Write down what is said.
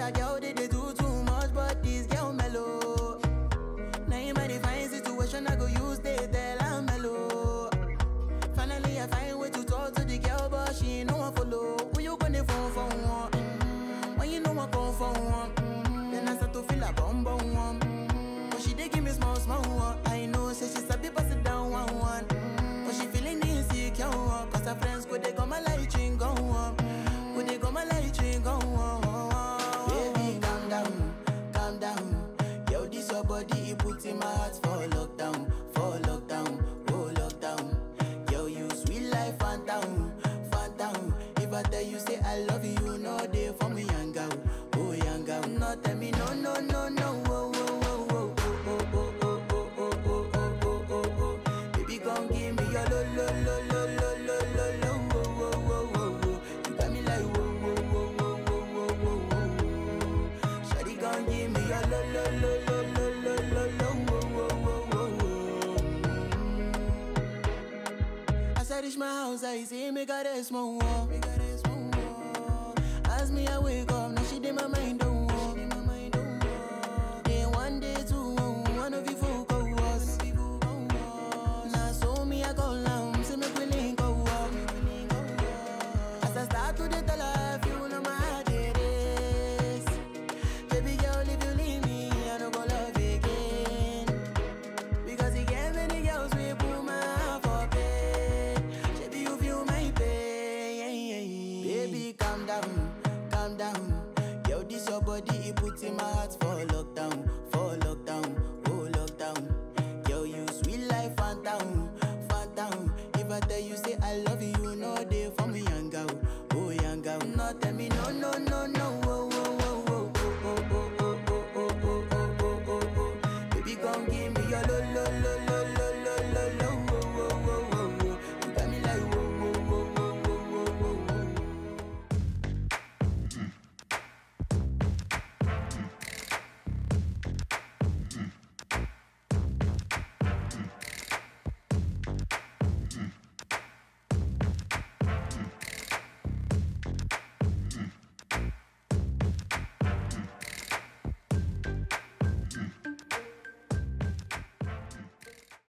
other girl they do too much, but this girl mellow. Now in my fine situation, I go use they tell I'm mellow. Finally, I find way to talk to the girl, but she ain't no one follow. Who you gonna phone for one? When you know I come for one, then I start to feel a bum bum one. But she dey give me small small one. I know, say she's a bit pass it down one one. But she feeling insecure, cause her friends go they come my light ring go on. Go they come my light ring go on. Baby, calm down. Yo, this your body, it puts in my heart for lockdown, oh lockdown. Yo, you sweet life, phantom. If I tell you say I love you, you know they for me young girl, oh young girl. No tell me no, oh. Baby, come give me your lo. You got me like whoa. Shawty, come give me your lo. As I reach my house, I see me got a small wall. As me I wake up, now she did my mind